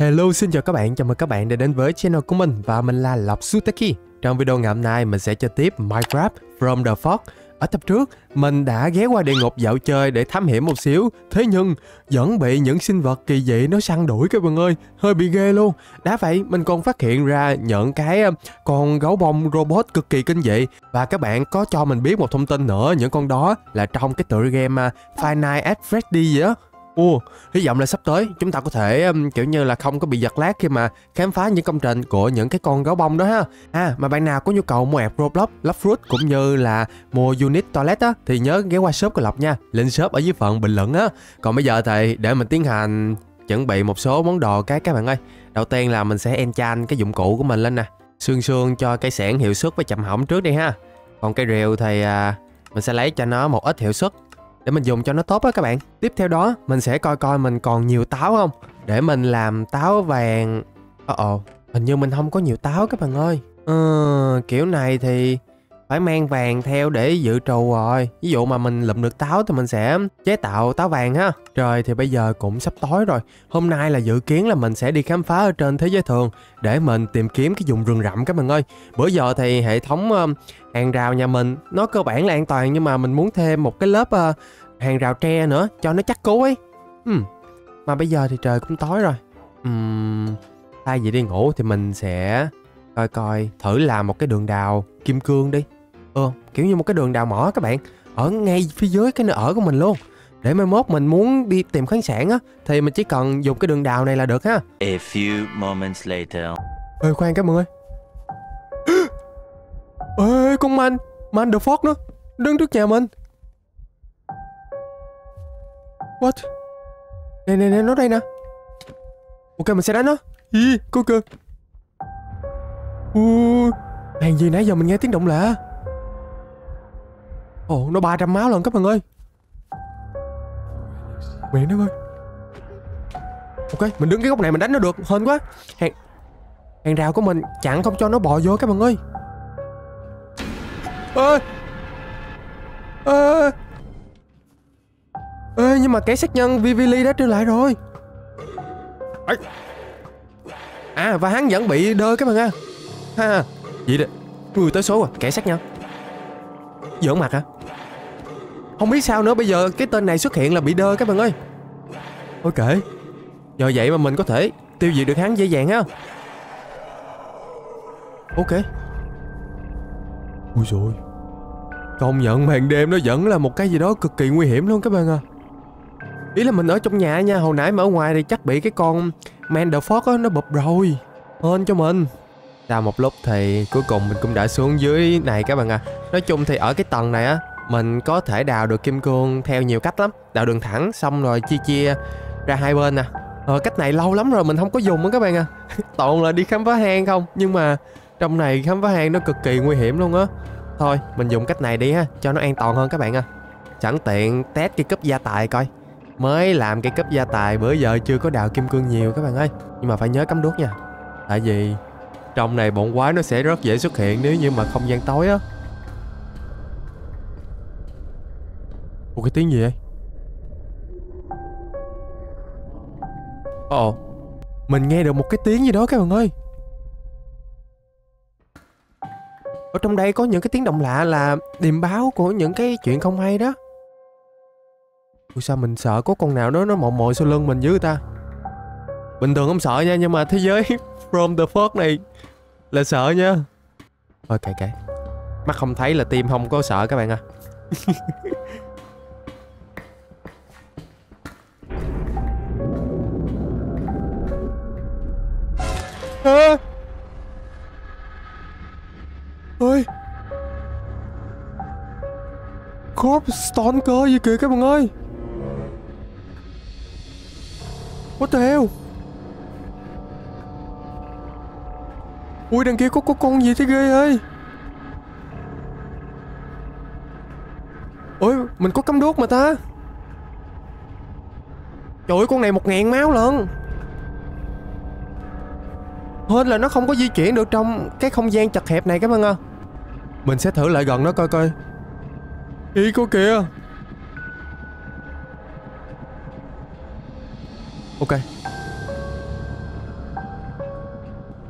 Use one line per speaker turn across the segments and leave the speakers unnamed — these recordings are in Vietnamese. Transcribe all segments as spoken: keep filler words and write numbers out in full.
Hello, xin chào các bạn, chào mừng các bạn đã đến với channel của mình và mình là Lộc Suteki. Trong video ngày hôm nay mình sẽ chơi tiếp Minecraft From the Fork. Ở tập trước, mình đã ghé qua địa ngục dạo chơi để thám hiểm một xíu. Thế nhưng, vẫn bị những sinh vật kỳ dị nó săn đuổi các bạn ơi, hơi bị ghê luôn. Đã vậy, mình còn phát hiện ra những cái con gấu bông robot cực kỳ kinh dị. Và các bạn có cho mình biết một thông tin nữa, những con đó là trong cái tựa game Five Nights at Freddy gì á. Ồ, hy vọng là sắp tới chúng ta có thể um, kiểu như là không có bị giật lag khi mà khám phá những công trình của những cái con gấu bông đó ha. À, mà bạn nào có nhu cầu mua app Roblox, Lockfruit cũng như là mua unit toilet á thì nhớ ghé qua shop của Lộc nha. Link shop ở dưới phần bình luận á. Còn bây giờ thì để mình tiến hành chuẩn bị một số món đồ cái các bạn ơi. Đầu tiên là mình sẽ enchant cái dụng cụ của mình lên nè. Xương xương cho cây xẻng hiệu suất với chậm hỏng trước đi ha. Còn cây rìu thì à, mình sẽ lấy cho nó một ít hiệu suất để mình dùng cho nó tốt á các bạn. Tiếp theo đó mình sẽ coi coi mình còn nhiều táo không để mình làm táo vàng. Ồ ồ, hình như mình không có nhiều táo các bạn ơi. Ờ, kiểu này thì phải mang vàng theo để dự trù rồi. Ví dụ mà mình lụm được táo thì mình sẽ chế tạo táo vàng ha. Trời thì bây giờ cũng sắp tối rồi. Hôm nay là dự kiến là mình sẽ đi khám phá ở trên thế giới thường để mình tìm kiếm cái vùng rừng rậm các bạn ơi. Bữa giờ thì hệ thống uh, hàng rào nhà mình nó cơ bản là an toàn, nhưng mà mình muốn thêm một cái lớp uh, hàng rào tre nữa cho nó chắc cú ấy. uhm. Mà bây giờ thì trời cũng tối rồi. uhm. Thay vì đi ngủ thì mình sẽ coi coi thử làm một cái đường đào kim cương đi. Ờ, kiểu như một cái đường đào mỏ các bạn, ở ngay phía dưới cái nơi ở của mình luôn. Để mai mốt mình muốn đi tìm khoáng sản á thì mình chỉ cần dùng cái đường đào này là được ha.
A few moments later.
Ê khoan các bạn ơi. Ê con man, man the Fork nó đứng trước nhà mình. What? Nè nè nè, nó đây nè. Ok mình sẽ đánh nó. Ý, có cơ. Ui, hàng gì nãy giờ mình nghe tiếng động lạ. Ồ, nó ba trăm máu lần các bạn ơi. Mẹ nó ơi. Ok, mình đứng cái góc này mình đánh nó được, hên quá. Hàng hàng rào của mình chặn không cho nó bò vô các bạn ơi. Ê Ê Ê, nhưng mà kẻ sát nhân Vivili đã trở lại rồi. À, và hắn vẫn bị đơ các bạn à. Ha, vậy đó. Ui, tới số rồi, kẻ sát nhân. Giỡn mặt hả? Không biết sao nữa, bây giờ cái tên này xuất hiện là bị đơ các bạn ơi. Thôi kệ. Nhờ vậy mà mình có thể tiêu diệt được hắn dễ dàng á. Ok. Ui dồi, công nhận màn đêm nó vẫn là một cái gì đó cực kỳ nguy hiểm luôn các bạn à. Ý là mình ở trong nhà nha, hồi nãy mà ở ngoài thì chắc bị cái con Man the Fork á, nó bụp rồi. Hên cho mình. Sau một lúc thì cuối cùng mình cũng đã xuống dưới này các bạn à. Nói chung thì ở cái tầng này á, mình có thể đào được kim cương theo nhiều cách lắm. Đào đường thẳng xong rồi chia chia ra hai bên nè. Ờ, cách này lâu lắm rồi mình không có dùng á các bạn à. Toàn là đi khám phá hang không. Nhưng mà trong này khám phá hang nó cực kỳ nguy hiểm luôn á. Thôi mình dùng cách này đi ha, cho nó an toàn hơn các bạn à. Sẵn tiện test cái cúp gia tài coi. Mới làm cái cúp gia tài, bữa giờ chưa có đào kim cương nhiều các bạn ơi. Nhưng mà phải nhớ cắm đuốc nha. Tại vì trong này bọn quái nó sẽ rất dễ xuất hiện nếu như mà không gian tối á. Ủa cái tiếng gì vậy? Ồ, mình nghe được một cái tiếng gì đó các bạn ơi. Ở trong đây có những cái tiếng động lạ là điềm báo của những cái chuyện không hay đó. Ủa sao mình sợ có con nào đó nó mò mồi sau lưng mình dữ ta. Bình thường không sợ nha, nhưng mà thế giới From the Fork này là sợ nha. Thôi kệ kệ. Mắt không thấy là tim không có sợ các bạn à. À. Ôi, Corpse Stalker gì kìa các bạn ơi. What the hell. Ui đằng kia có, có con gì thế ghê ơi. Ôi mình có cắm đuốc mà ta. Trời ơi con này một ngàn máu lận. Hên là nó không có di chuyển được trong cái không gian chật hẹp này các bạn ơi. Mình sẽ thử lại gần nó coi coi. Ý cô kìa. Ok.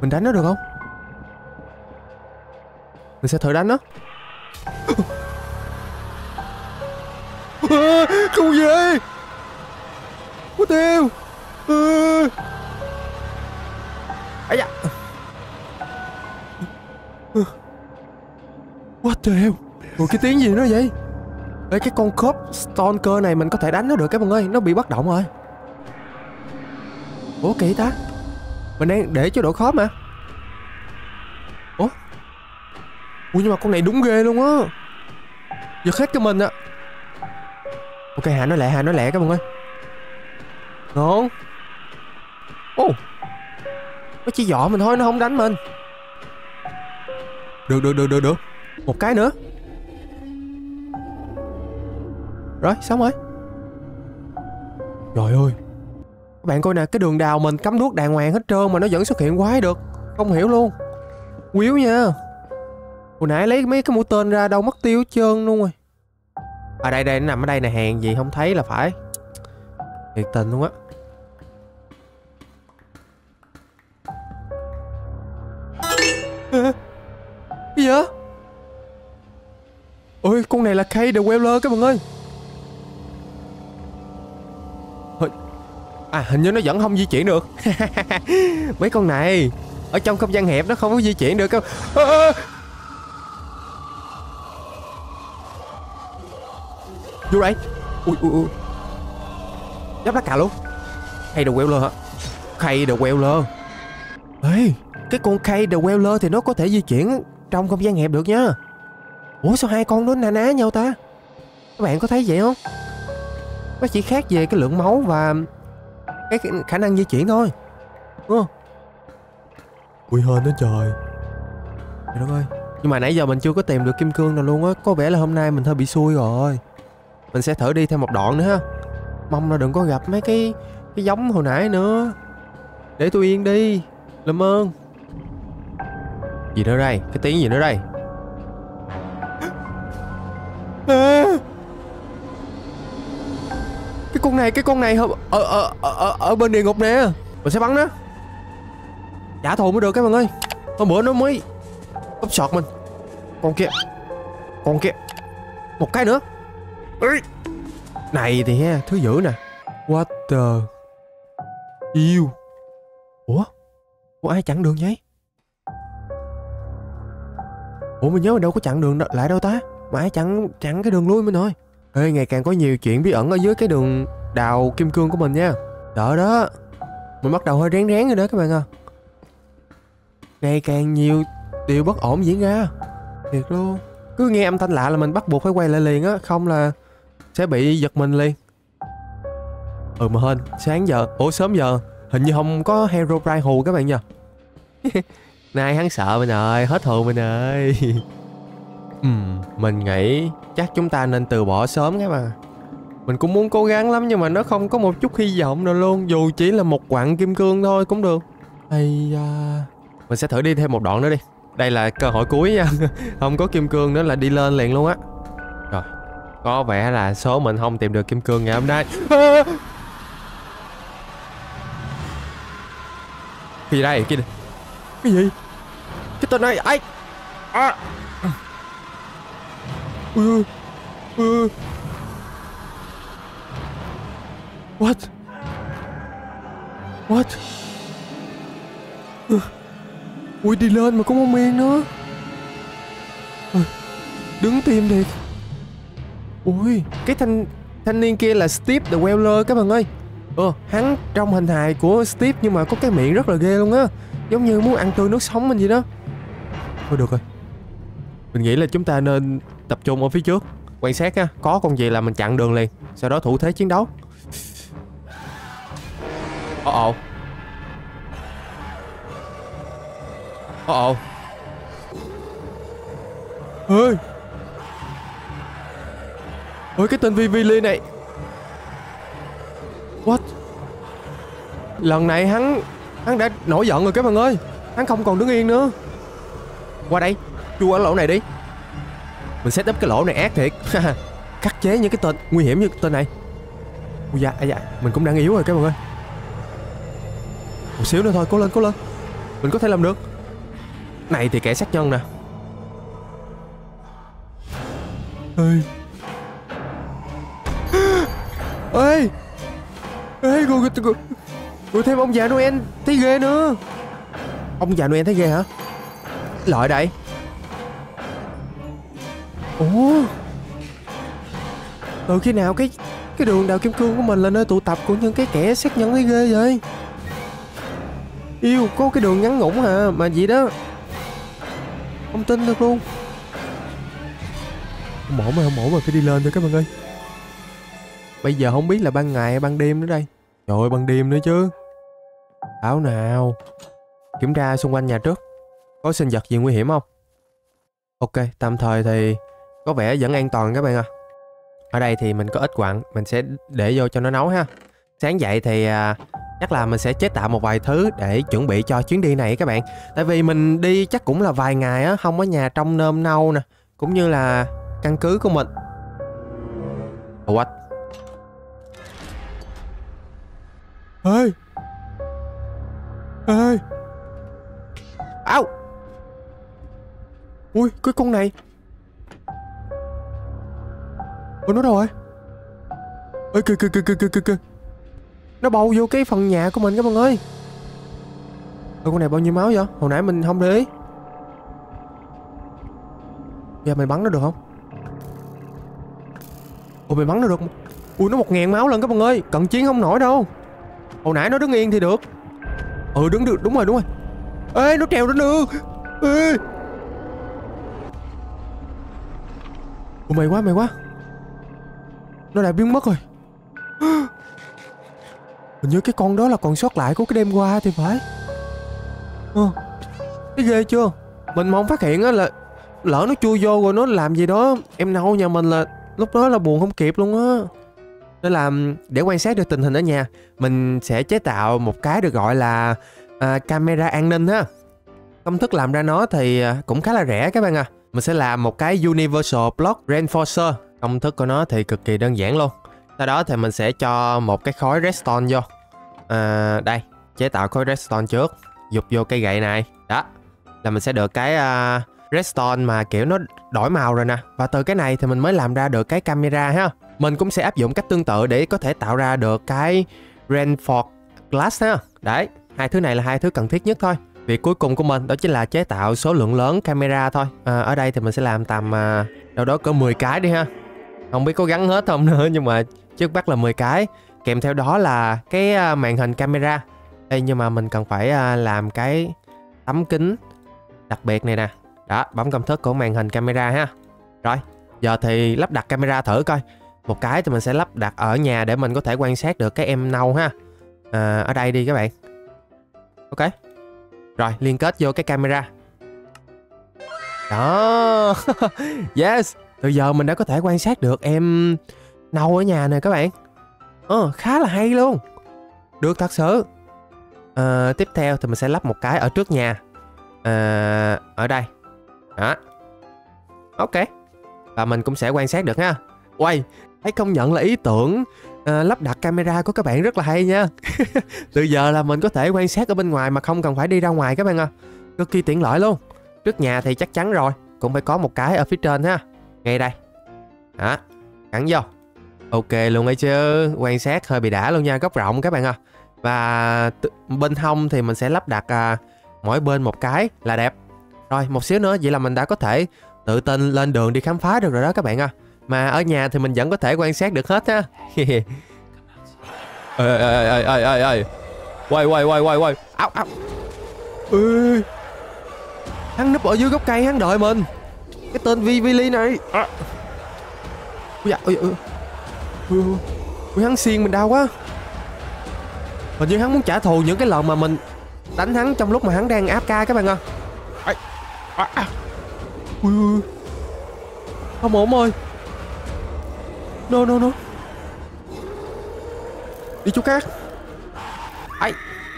Mình đánh nó được không? Mình sẽ thử đánh nó. À, không về. Mất tiêu. À. Ây da. What the hell? Ủa cái tiếng gì nữa vậy? Ê, cái con cop stalker này mình có thể đánh nó được các bạn ơi. Nó bị bất động rồi. Ủa kỳ ta. Mình đang để cho độ khó mà. Ủa Ủa nhưng mà con này đúng ghê luôn á. Giật hết cái mình á. Ok hạ nó lẹ, hạ nó lẹ các bạn ơi. Ngon. Ồ oh. Nó chỉ dọ mình thôi, nó không đánh mình. Được được được được được. Một cái nữa. Rồi xong rồi. Trời ơi. Các bạn coi nè, cái đường đào mình cắm đuốc đàng hoàng hết trơn mà nó vẫn xuất hiện quái được. Không hiểu luôn. Quýu nha. Hồi nãy lấy mấy cái mũi tên ra đâu mất tiêu hết trơn luôn rồi. À đây đây, nó nằm ở đây nè, hèn gì không thấy là phải. Thiệt tình luôn á. À, cái gì vậy? Ôi con này là Kay the Weller các bạn ơi. À hình như nó vẫn không di chuyển được. Mấy con này ở trong không gian hẹp nó không có di chuyển được đâu. À, vô đây. Ui ui ui. Giáp lá cà luôn. Kay the Weller hả? Kay the Weller. Ê, cái con Kay the Weller thì nó có thể di chuyển trong không gian hẹp được nha. Ủa sao hai con đó na ná nhau ta? Các bạn có thấy vậy không? Nó chỉ khác về cái lượng máu và cái khả năng di chuyển thôi, đúng không? Ui hên đó trời. Trời đất ơi. Nhưng mà nãy giờ mình chưa có tìm được kim cương nào luôn á. Có vẻ là hôm nay mình hơi bị xui rồi. Mình sẽ thử đi thêm một đoạn nữa ha. Mong là đừng có gặp mấy cái cái giống hồi nãy nữa. Để tôi yên đi, làm ơn. Gì nữa đây? Cái tiếng gì nữa đây? À, cái con này, cái con này ở ở ở ở, ở bên địa ngục nè. Mình sẽ bắn nó. Trả thù mới được các bạn ơi. Hôm bữa nó mới úp sọt mình. Con kia. Con kia. Một cái nữa. Này thì ha, thứ dữ nè. What the yêu. Ủa? Ủa ai chặn đường vậy? Ủa mình nhớ mình đâu có chặn đường lại đâu ta. Mà ai chặn chặn cái đường lui mình thôi. Ê, ngày càng có nhiều chuyện bí ẩn ở dưới cái đường đào kim cương của mình nha. Đỡ đó. Mình bắt đầu hơi rén rén rồi đó các bạn à. Ngày càng nhiều điều bất ổn diễn ra. Thiệt luôn. Cứ nghe âm thanh lạ là mình bắt buộc phải quay lại liền á. Không là sẽ bị giật mình liền. Ừ mà hên, sáng giờ, ủa sớm giờ hình như không có Herobrine hù các bạn nha. Nay hắn sợ mình ơi, hết hồn mình ơi. uhm, Mình nghĩ chắc chúng ta nên từ bỏ sớm các bạn. Mình cũng muốn cố gắng lắm nhưng mà nó không có một chút hy vọng nào luôn. Dù chỉ là một quặng kim cương thôi cũng được. Ây da. Mình sẽ thử đi thêm một đoạn nữa đi. Đây là cơ hội cuối nha. Không có kim cương nữa là đi lên liền luôn á. Rồi, có vẻ là số mình không tìm được kim cương ngày hôm nay. À! Cái gì đây? Cái, cái gì? Cái tên này ai? À! Ừ. Ừ. What? What? Ừ. Ui đi lên mà cũng không yên nữa. Ừ. Đứng tim thiệt. Ui, cái thanh thanh niên kia là Steve the Weller các bạn ơi. Ờ, hắn trong hình hài của Steve nhưng mà có cái miệng rất là ghê luôn á. Giống như muốn ăn tươi nước sống mình gì đó. Thôi được rồi. Mình nghĩ là chúng ta nên tập trung ở phía trước. Quan sát á, có con gì là mình chặn đường liền. Sau đó thủ thế chiến đấu. Ồ ồ. Ồ ồ. Ê. Ôi cái tên Vivili này. What? Lần này hắn Hắn đã nổi giận rồi các bạn ơi. Hắn không còn đứng yên nữa. Qua đây, chui ở lỗ này đi. Mình set up cái lỗ này ác thiệt. Khắc chế những cái tên nguy hiểm như cái tên này. Ui da, à dạ, mình cũng đang yếu rồi các bạn ơi. Một xíu nữa thôi, cố lên, cố lên. Mình có thể làm được. Này thì kẻ sát nhân nè. Ê Ê Ê Rồi rồi, rồi thêm ông già Noel thấy ghê nữa. Ông già Noel thấy ghê hả? Lợi đây. Ủa, từ khi nào cái Cái đường đào kim cương của mình là nơi tụ tập của những cái kẻ sát nhân thấy ghê vậy? Yêu, có cái đường ngắn ngủn hả mà gì đó. Không tin được luôn. Không ổn mà, không ổn mà, phải đi lên thôi các bạn ơi. Bây giờ không biết là ban ngày hay ban đêm nữa đây. Trời ơi, ban đêm nữa chứ. Áo nào. Kiểm tra xung quanh nhà trước. Có sinh vật gì nguy hiểm không? Ok, tạm thời thì có vẻ vẫn an toàn các bạn à. Ở đây thì mình có ít quặng, mình sẽ để vô cho nó nấu ha. Sáng dậy thì à, chắc là mình sẽ chế tạo một vài thứ để chuẩn bị cho chuyến đi này các bạn. Tại vì mình đi chắc cũng là vài ngày á, không ở nhà trong nôm nâu nè, cũng như là căn cứ của mình. What? Ê Ê Áo. Ui, cái con này. Ủa, nó đâu rồi? Ê, kìa kìa kìa kìa kìa kìa. Nó bầu vô cái phần nhà của mình các bạn ơi. Ê, con này bao nhiêu máu vậy? Hồi nãy mình không để ý. Giờ mình bắn nó được không? Ủa, mình bắn nó được. Ui, nó một ngàn máu lần các bạn ơi. Cận chiến không nổi đâu. Hồi nãy nó đứng yên thì được. Ừ, đứng được, đúng rồi, đúng rồi. Ê, nó trèo lên được. Ê. Ủa, mày quá, mày quá. Nó đã biến mất rồi. Hình như cái con đó là còn sót lại của cái đêm qua thì phải. Ờ, cái ghê chưa? Mình mà không phát hiện á là lỡ nó chui vô rồi nó làm gì đó em nâu nhà mình là lúc đó là buồn không kịp luôn á. Nên là để quan sát được tình hình ở nhà, mình sẽ chế tạo một cái được gọi là à, camera an ninh ha. Công thức làm ra nó thì cũng khá là rẻ các bạn à. Mình sẽ làm một cái Universal Block Reinforcer. Công thức của nó thì cực kỳ đơn giản luôn. Sau đó thì mình sẽ cho một cái khối redstone vô. À, đây, chế tạo khối redstone trước. Dục vô cây gậy này. Đó, là mình sẽ được cái uh, redstone mà kiểu nó đổi màu rồi nè. Và từ cái này thì mình mới làm ra được cái camera ha. Mình cũng sẽ áp dụng cách tương tự để có thể tạo ra được cái Reinforced Glass ha. Đấy, hai thứ này là hai thứ cần thiết nhất thôi. Việc cuối cùng của mình đó chính là chế tạo số lượng lớn camera thôi. À, ở đây thì mình sẽ làm tầm à, đâu đó cỡ mười cái đi ha. Không biết có gắn hết không nữa, nhưng mà trước mắt là mười cái. Kèm theo đó là cái à, màn hình camera. Đây, nhưng mà mình cần phải à, làm cái tấm kính đặc biệt này nè. Đó, bấm công thức của màn hình camera ha. Rồi, giờ thì lắp đặt camera thử coi. Một cái thì mình sẽ lắp đặt ở nhà để mình có thể quan sát được cái em nâu ha. À, ở đây đi các bạn. Ok. Rồi, liên kết vô cái camera. Đó. Yes. Từ giờ mình đã có thể quan sát được em nâu ở nhà nè các bạn. Ờ, khá là hay luôn. Được thật sự. À, tiếp theo thì mình sẽ lắp một cái ở trước nhà. À, ở đây. Đó. Ok. Và mình cũng sẽ quan sát được ha. Uầy, hãy công nhận là ý tưởng à, lắp đặt camera của các bạn rất là hay nha. Từ giờ là mình có thể quan sát ở bên ngoài mà không cần phải đi ra ngoài các bạn à. Cực kỳ tiện lợi luôn. Trước nhà thì chắc chắn rồi, cũng phải có một cái ở phía trên ha. Ngay đây. Đó, cắn vô. Ok luôn ấy chứ. Quan sát hơi bị đã luôn nha, góc rộng các bạn à. Và bên hông thì mình sẽ lắp đặt à, mỗi bên một cái là đẹp. Rồi, một xíu nữa vậy là mình đã có thể tự tin lên đường đi khám phá được rồi đó các bạn à. Mà ở nhà thì mình vẫn có thể quan sát được hết ha. Ê ê ê ê ê ê. Quay quay quay quay quay. Áo áo. Ê. Hắn núp ở dưới gốc cây hắn đợi mình. Cái tên Vivili này. À. Ui da, ui ui. Ui ui, hắn xiên mình đau quá. Hình như hắn muốn trả thù những cái lần mà mình đánh hắn trong lúc mà hắn đang áp ca các bạn ơi. À. À, à. Ui ui. Không ổn ơi. No no no. Đi chỗ khác. Ai.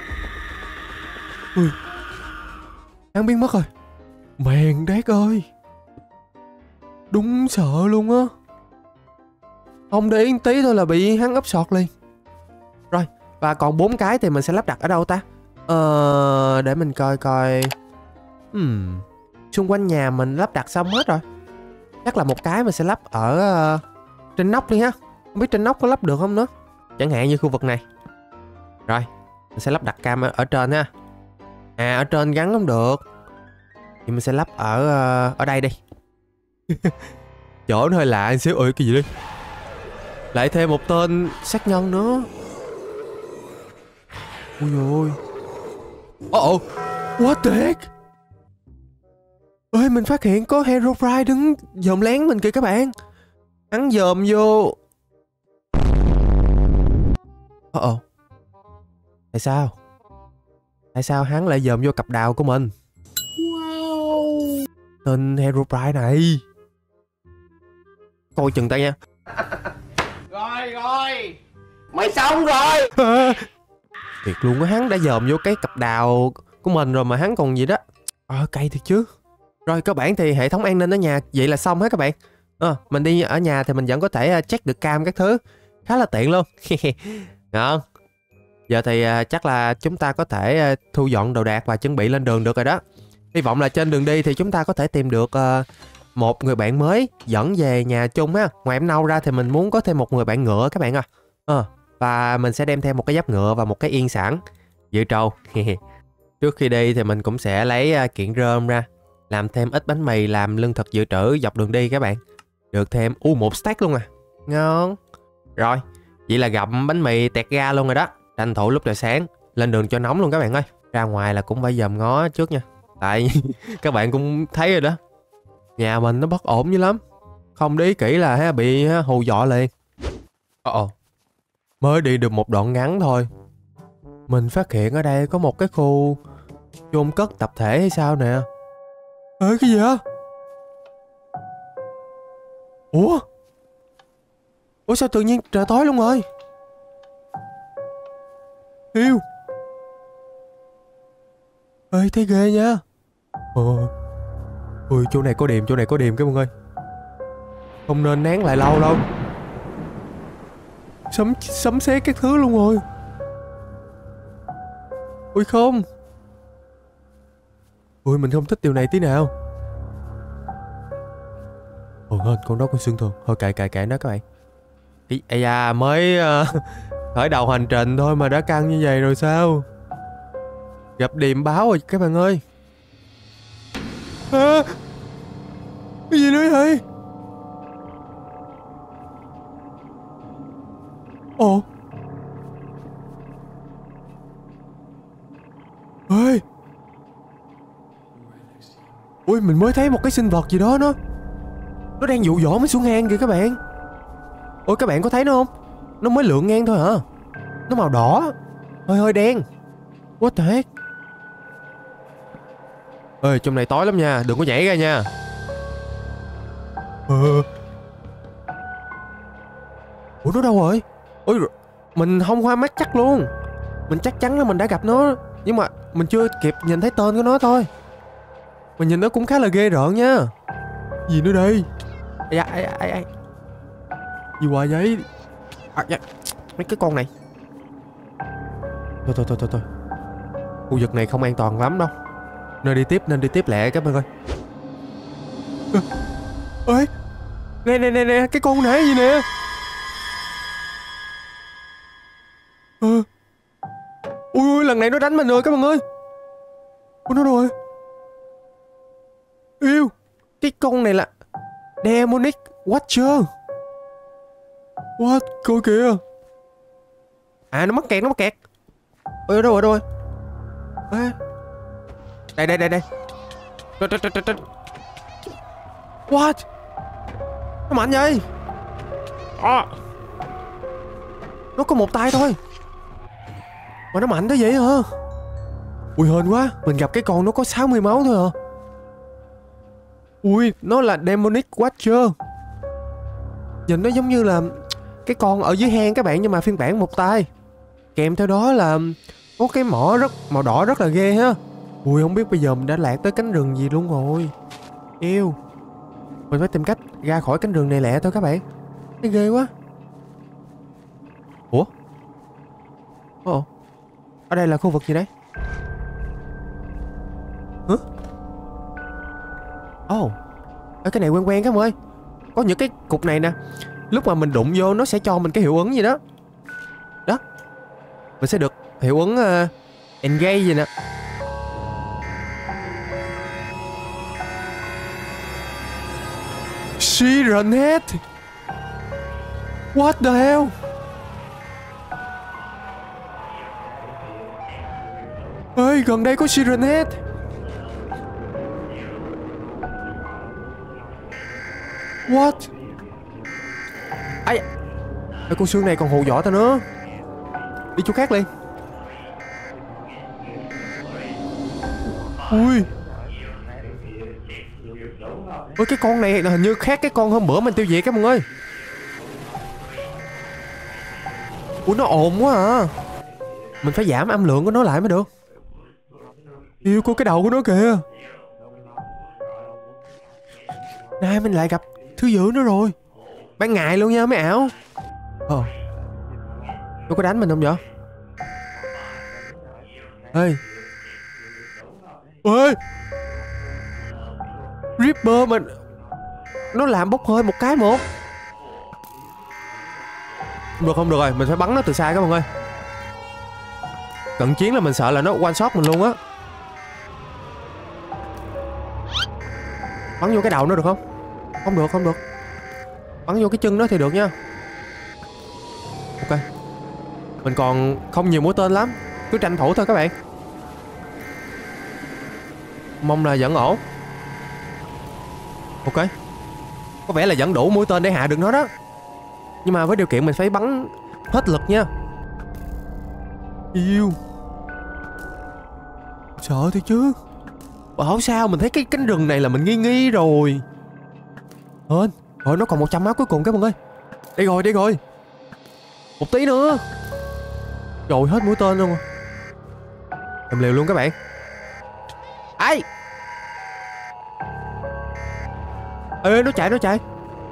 Ui. Hắn biến mất rồi. Mèn đét ơi. Đúng sợ luôn á. Không để ý tí thôi là bị hắn úp sọt liền. Rồi, và còn bốn cái thì mình sẽ lắp đặt ở đâu ta? Ờ, để mình coi coi. Hmm, xung quanh nhà mình lắp đặt xong hết rồi. Chắc là một cái mình sẽ lắp ở uh, trên nóc đi ha. Không biết trên nóc có lắp được không nữa. Chẳng hạn như khu vực này. Rồi, mình sẽ lắp đặt cam ở, ở trên ha. À, ở trên gắn không được thì mình sẽ lắp ở uh, ở đây đi. Chỗ nó hơi lạ xíu. Ơi cái gì đây? Lại thêm một tên sát nhân nữa. Ui ôi. Ồ, oh, what the heck? Ơi, mình phát hiện có Herobrine đứng dòm lén mình kìa các bạn. Hắn dòm vô. Ồ, oh, oh. Tại sao? Tại sao hắn lại dòm vô cặp đào của mình? Wow. Tên Herobrine này. Coi chừng tay nha.
Rồi rồi, mày xong rồi.
À, thiệt luôn á, hắn đã dòm vô cái cặp đào của mình rồi mà hắn còn gì đó. Ờ, à, cay thiệt chứ. Rồi cơ bản thì hệ thống an ninh ở nhà vậy là xong hết các bạn. Ờ, à, mình đi ở nhà thì mình vẫn có thể check được cam các thứ. Khá là tiện luôn. Ngon. Giờ thì uh, chắc là chúng ta có thể uh, thu dọn đồ đạc và chuẩn bị lên đường được rồi đó. Hy vọng là trên đường đi thì chúng ta có thể tìm được uh, một người bạn mới dẫn về nhà chung á. Ngoài em nâu ra thì mình muốn có thêm một người bạn ngựa các bạn à. Ờ, và mình sẽ đem theo một cái giáp ngựa và một cái yên sẵn dự trâu. Trước khi đi thì mình cũng sẽ lấy uh, kiện rơm ra, làm thêm ít bánh mì làm lương thực dự trữ dọc đường đi các bạn. Được thêm u uh, một stack luôn à. Ngon. Rồi, vậy là gặm bánh mì tẹt ga luôn rồi đó. Tranh thủ lúc trời sáng lên đường cho nóng luôn các bạn ơi. Ra ngoài là cũng phải dòm ngó trước nha. Tại các bạn cũng thấy rồi đó, nhà mình nó bất ổn dữ lắm. Không để ý kỹ là bị hù dọa liền. Ồ, mới đi được một đoạn ngắn thôi, mình phát hiện ở đây có một cái khu chôn cất tập thể hay sao nè. Ê, cái gì á? Ủa? Ủa sao tự nhiên trời tối luôn rồi? Yêu. Ê, thấy ghê nha. Ồ. Ui, chỗ này có điềm, chỗ này có điềm các bạn ơi. Không nên nán lại lâu đâu. Sấm, sấm sét các thứ luôn rồi. Ui không. Ui, mình không thích điều này tí nào. Ồ hên, con đó con xương thường. Thôi kệ kệ kệ nó các bạn. Ý, ây da, mới uh, khởi đầu hành trình thôi mà đã căng như vậy rồi sao? Gặp điềm báo rồi các bạn ơi. À, cái gì nữa vậy? Ồ. Ê. Ui, mình mới thấy một cái sinh vật gì đó nó Nó đang dụ dỗ mới xuống hang kìa các bạn. Ôi các bạn có thấy nó không? Nó mới lượn ngang thôi hả? Nó màu đỏ, hơi hơi đen. What the heck? Ê, trong này tối lắm nha, đừng có nhảy ra nha. Ờ. Ủa nó đâu rồi? Ôi, mình không hoa mắt chắc luôn. Mình chắc chắn là mình đã gặp nó, nhưng mà mình chưa kịp nhìn thấy tên của nó thôi. Mình nhìn nó cũng khá là ghê rợn nha. Gì nữa đây? Ây da, ây da, ây da. Gì hoài vậy? À, dạ. Mấy cái con này. Thôi thôi thôi thôi thôi. Khu vực này không an toàn lắm đâu. Nên đi tiếp, nên đi tiếp lẹ các bạn ơi. Ê, nè nè nè nè, cái con nãy gì nè. À. Ui ui, lần này nó đánh mình rồi các bạn ơi. Ủa nó rồi. Yêu, cái con này là Demonic Watcher. What? Coi kìa. À, nó mắc kẹt, nó mắc kẹt. Ôi, ở đâu, ở đâu? À. Đây, đây, đây, đây. What? Nó mạnh vậy? À. Nó có một tay thôi mà nó mạnh tới vậy hả? Ui hên quá, mình gặp cái con nó có sáu mươi máu thôi hả? Ui, nó là Demonic Watcher. Nhìn nó giống như là cái con ở dưới hang các bạn, nhưng mà phiên bản một tay. Kèm theo đó là có cái mỏ rất màu đỏ rất là ghê ha. Ui, không biết bây giờ mình đã lạc tới cánh rừng gì luôn rồi. Yêu. Mình phải tìm cách ra khỏi cánh rừng này lẹ thôi các bạn. Thấy ghê quá. Ủa? Ồ, ở đây là khu vực gì đấy? Ồ, oh, cái này quen quen các bạn ơi. Có những cái cục này nè, lúc mà mình đụng vô nó sẽ cho mình cái hiệu ứng gì đó. Đó, mình sẽ được hiệu ứng uh, engage gì nè. Sirenet. What the hell? Ê, gần đây có Sirenet. What? Ai, Ê, con xương này còn hù dọa tao nữa. Đi chỗ khác liền. Ui. Ôi, cái con này là hình như khác cái con hôm bữa mình tiêu diệt các bạn ơi. Ủa, nó ồn quá à. Mình phải giảm âm lượng của nó lại mới được. Yêu, có cái đầu của nó kìa. Nay mình lại gặp thứ dữ nữa rồi. Ban ngày luôn nha mấy ảo. Ờ, nó có đánh mình không vậy? Ê. Ê, Ripper mình, nó làm bốc hơi một cái một. Không được, không được rồi, mình phải bắn nó từ xa các bạn ơi. Cận chiến là mình sợ là nó one shot mình luôn á. Bắn vô cái đầu nó được không? Không được, không được. Bắn vô cái chân nó thì được nha. Ok, mình còn không nhiều mũi tên lắm, cứ tranh thủ thôi các bạn. Mong là vẫn ổn. Ok, có vẻ là vẫn đủ mũi tên để hạ được nó đó. Nhưng mà với điều kiện mình phải bắn hết lực nha. Yêu, sợ thì chứ. Bảo sao mình thấy cái cánh rừng này là mình nghi nghi rồi. Hên, rồi nó còn một trăm máu cuối cùng các bạn ơi. Đây rồi, đây rồi. Một tí nữa. Rồi hết mũi tên luôn. Làm liều luôn các bạn. Ai? Ê, nó chạy, nó chạy.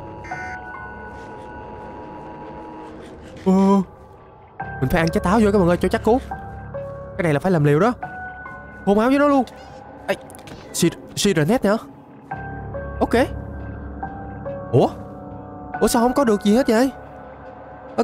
Ờ, mình phải ăn trái táo vô các bạn ơi cho chắc cú. Cái này là phải làm liều đó. Hô máu với nó luôn. Ê, Sirenet nữa. Ok. Ủa? Ủa sao không có được gì hết vậy? Ok.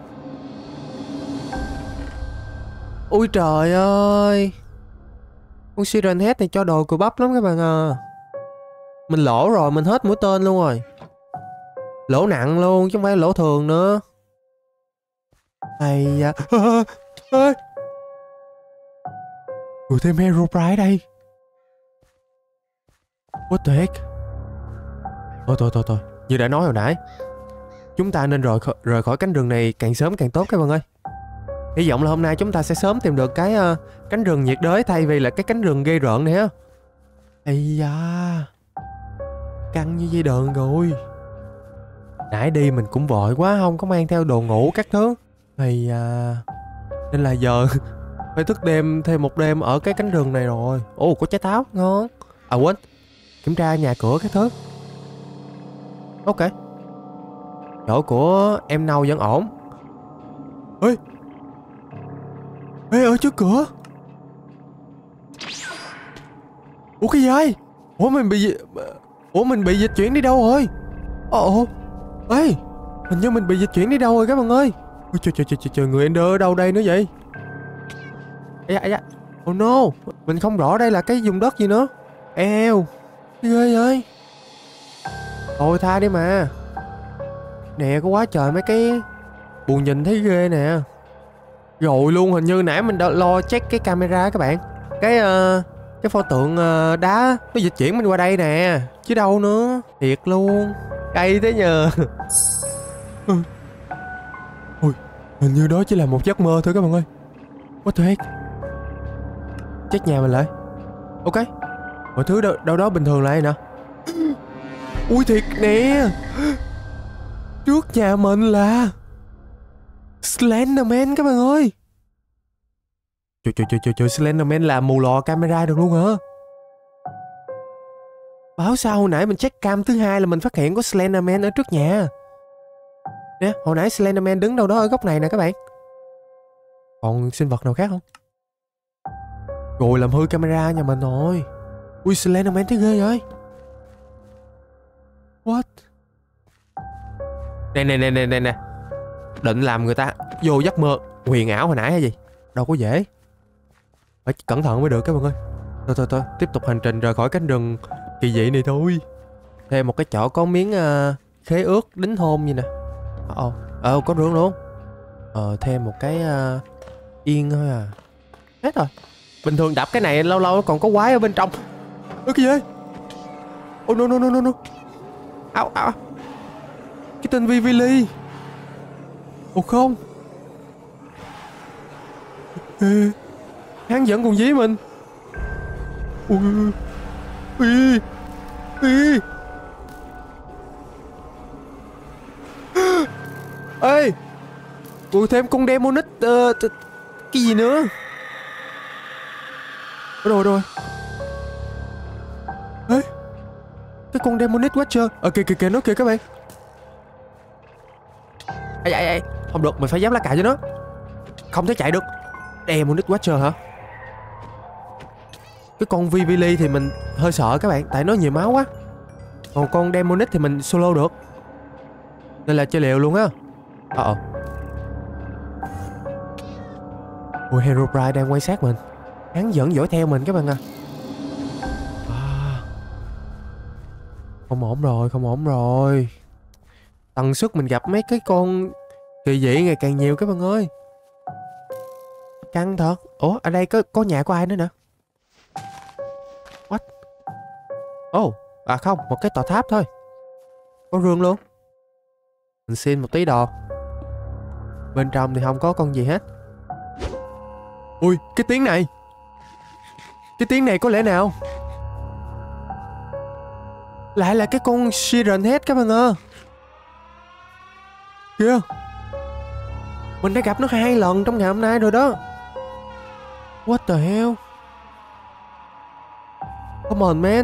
Ui trời ơi. Con Sirenet này cho đồ cùi bắp lắm các bạn à. Mình lỗ rồi, mình hết mũi tên luôn rồi. Lỗ nặng luôn chứ không phải lỗ thường nữa. Ây da. Ê, rồi thêm Herobrine đây. What the heck? Thôi thôi thôi thôi, như đã nói hồi nãy, chúng ta nên rời khỏi, rời khỏi cánh rừng này càng sớm càng tốt các bạn ơi. Hy vọng là hôm nay chúng ta sẽ sớm tìm được cái uh, cánh rừng nhiệt đới thay vì là cái cánh rừng gây rợn này á. Ây da, căng như dây đờn rồi. Nãy đi mình cũng vội quá, không có mang theo đồ ngủ các thứ. Ây da, nên là giờ phải thức đêm thêm một đêm ở cái cánh rừng này rồi. Ồ, có trái táo ngon. À quên, kiểm tra nhà cửa các thứ. Ok, chỗ của em Nâu vẫn ổn. Ê, ê, ở trước cửa. Ủa cái gì vậy? Ủa mình bị Ủa mình bị dịch chuyển đi đâu rồi? Ồ, ê, hình như mình bị dịch chuyển đi đâu rồi các bạn ơi. Ôi trời trời trời trời, người Ender ở đâu đây nữa vậy? Ây da, ây da. Oh no, mình không rõ đây là cái vùng đất gì nữa. Eo, ghê vậy. Thôi tha đi mà. Nè, có quá trời mấy cái buồn nhìn thấy ghê nè. Rồi luôn, hình như nãy mình đã lo check cái camera các bạn. Cái uh, cái pho tượng uh, đá nó dịch chuyển mình qua đây nè. Chứ đâu nữa. Thiệt luôn. Cay thế nhờ. Ôi, hình như đó chỉ là một giấc mơ thôi các bạn ơi. What the heck? Check nhà mình lại. Ok, mọi thứ đâu, đâu đó bình thường lại nè. Ui thiệt nè. Trước nhà mình là Slenderman các bạn ơi. Trời trời trời trời, trời Slenderman làm mù lò camera được luôn hả? Bảo sao hồi nãy mình check cam thứ hai là mình phát hiện có Slenderman ở trước nhà. Nè, hồi nãy Slenderman đứng đâu đó ở góc này nè các bạn. Còn sinh vật nào khác không? Rồi làm hư camera nhà mình rồi. Ui Slenderman thấy ghê vậy. Nè nè nè nè nè nè. Định làm người ta vô giấc mơ huyền ảo hồi nãy hay gì? Đâu có dễ. Phải cẩn thận mới được các bạn ơi. Thôi thôi thôi, tiếp tục hành trình rời khỏi cánh rừng kỳ dị này thôi. Thêm một cái chỗ có miếng uh, khế ước đính hôn gì nè. Ồ, ờ có rương luôn. Ờ thêm một cái uh, yên thôi à. Hết rồi. Bình thường đập cái này lâu lâu còn có quái ở bên trong. Ơ cái gì? Oh no no no no no. Áo áo. Cái tên Vivili. Ồ không. Ê, hắn vẫn còn dí mình. Ui. Ui. Ui. Ê. Ui thêm con demonic uh, cái gì nữa. Rồi rồi. Ê. Cái con demonic watcher. Ờ kìa kìa kìa nó kìa các bạn. Ê ê ê. Không được, mình phải dám lá cà cho nó. Không thể chạy được. Demonic watcher hả? Cái con Vivili thì mình hơi sợ các bạn, tại nó nhiều máu quá. Còn con demonic thì mình solo được, nên là chơi liều luôn á. Ờ ờ. Ôi Herobrine đang quan sát mình. Hắn vẫn dõi theo mình các bạn à. À. Không ổn rồi, không ổn rồi. Tần suất mình gặp mấy cái con kỳ dị ngày càng nhiều các bạn ơi. Căng thật. Ủa ở đây có có nhà của ai nữa nè? What? Oh, à không, một cái tòa tháp thôi. Có rương luôn. Mình xin một tí đồ. Bên trong thì không có con gì hết. Ui, cái tiếng này. Cái tiếng này có lẽ nào lại là cái con Siren Head các bạn ơi. Kìa. Mình đã gặp nó hai lần trong ngày hôm nay rồi đó. What the hell? Come on man.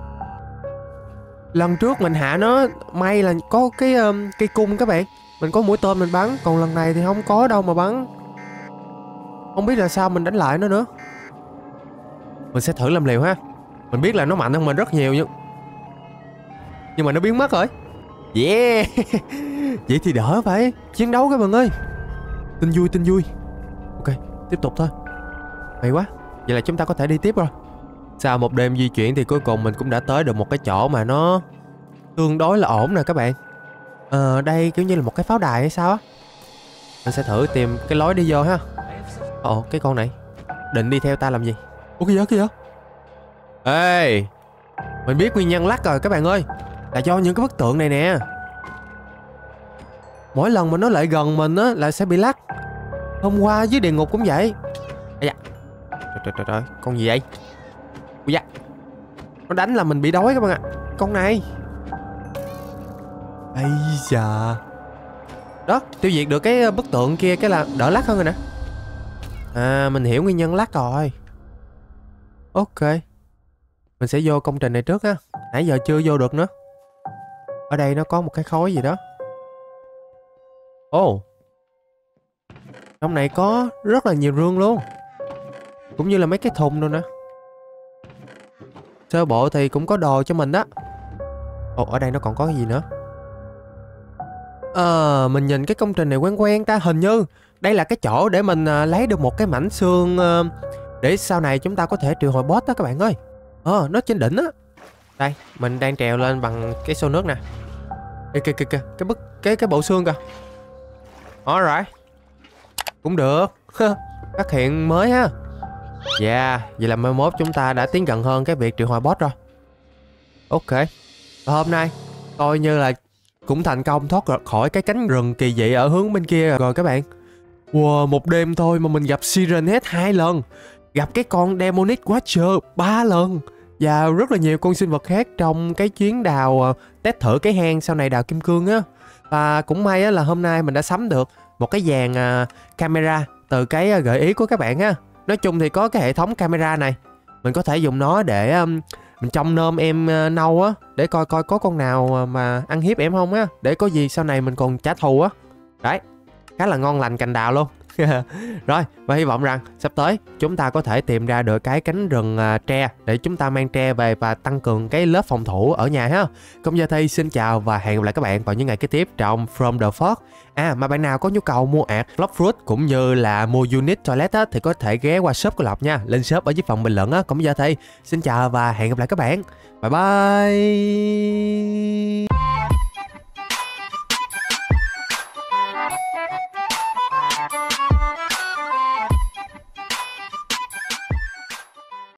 Lần trước mình hạ nó may là có cái um, cây cung các bạn. Mình có mũi tên mình bắn. Còn lần này thì không có đâu mà bắn. Không biết là sao mình đánh lại nó nữa. Mình sẽ thử làm liều ha. Mình biết là nó mạnh hơn mình rất nhiều nhưng Nhưng mà nó biến mất rồi. Yeah. Vậy thì đỡ phải chiến đấu các bạn ơi. Tin vui tin vui. Ok, tiếp tục thôi. Hay quá. Vậy là chúng ta có thể đi tiếp rồi. Sau một đêm di chuyển thì cuối cùng mình cũng đã tới được một cái chỗ mà nó tương đối là ổn nè các bạn. Ờ, đây kiểu như là một cái pháo đài hay sao á. Mình sẽ thử tìm cái lối đi vô ha. Ồ, cái con này định đi theo ta làm gì? Ủa cái gì đó, cái gì đó? Ê, mình biết nguyên nhân lắc rồi các bạn ơi. Là do những cái bức tượng này nè. Mỗi lần mà nó lại gần mình á là sẽ bị lắc. Hôm qua dưới địa ngục cũng vậy. Ây da. Trời trời trời trời, con gì vậy? Ui da. Nó đánh là mình bị đói các bạn ạ. Con này. Ây da. Đó, tiêu diệt được cái bức tượng kia cái là đỡ lắc hơn rồi nè. À, mình hiểu nguyên nhân lắc rồi. Ok. Mình sẽ vô công trình này trước ha. Nãy giờ chưa vô được nữa. Ở đây nó có một cái khối gì đó. Ồ. Oh. Trong này có rất là nhiều rương luôn. Cũng như là mấy cái thùng luôn nè. Sơ bộ thì cũng có đồ cho mình đó. Ồ, ở đây nó còn có cái gì nữa? Ờ, à, mình nhìn cái công trình này quen quen ta. Hình như đây là cái chỗ để mình uh, lấy được một cái mảnh xương uh, để sau này chúng ta có thể triệu hồi boss đó các bạn ơi. Ờ, à, nó trên đỉnh á. Đây, mình đang trèo lên bằng cái xô nước nè. Ê kìa kìa kìa, cái bức cái cái bộ xương kìa. Alright. Cũng được. Phát hiện mới ha. Dạ, yeah, vậy là mai mốt chúng ta đã tiến gần hơn cái việc triệu hồi boss rồi. Ok. Và hôm nay coi như là cũng thành công thoát khỏi cái cánh rừng kỳ dị ở hướng bên kia rồi các bạn. Wow, một đêm thôi mà mình gặp Siren Head hai lần, gặp cái con Demonic Watcher ba lần và rất là nhiều con sinh vật khác trong cái chuyến đào test thử cái hang sau này đào kim cương á. Và cũng may á là hôm nay mình đã sắm được một cái dàn uh, camera từ cái uh, gợi ý của các bạn á. Nói chung thì có cái hệ thống camera này, mình có thể dùng nó để um, mình trông nom em uh, nâu á, để coi coi có con nào mà ăn hiếp em không á, để có gì sau này mình còn trả thù á. Đấy, khá là ngon lành cành đào luôn. Rồi, và hy vọng rằng sắp tới chúng ta có thể tìm ra được cái cánh rừng à, tre để chúng ta mang tre về và tăng cường cái lớp phòng thủ ở nhà ha. Còn giờ thì xin chào và hẹn gặp lại các bạn vào những ngày kế tiếp trong From the Fort. À, mà bạn nào có nhu cầu mua ạt Blockfruit cũng như là mua unit toilet á, thì có thể ghé qua shop của Lộc nha. Lên shop ở dưới phần bình luận á. Còn bây giờ thì xin chào và hẹn gặp lại các bạn. Bye bye.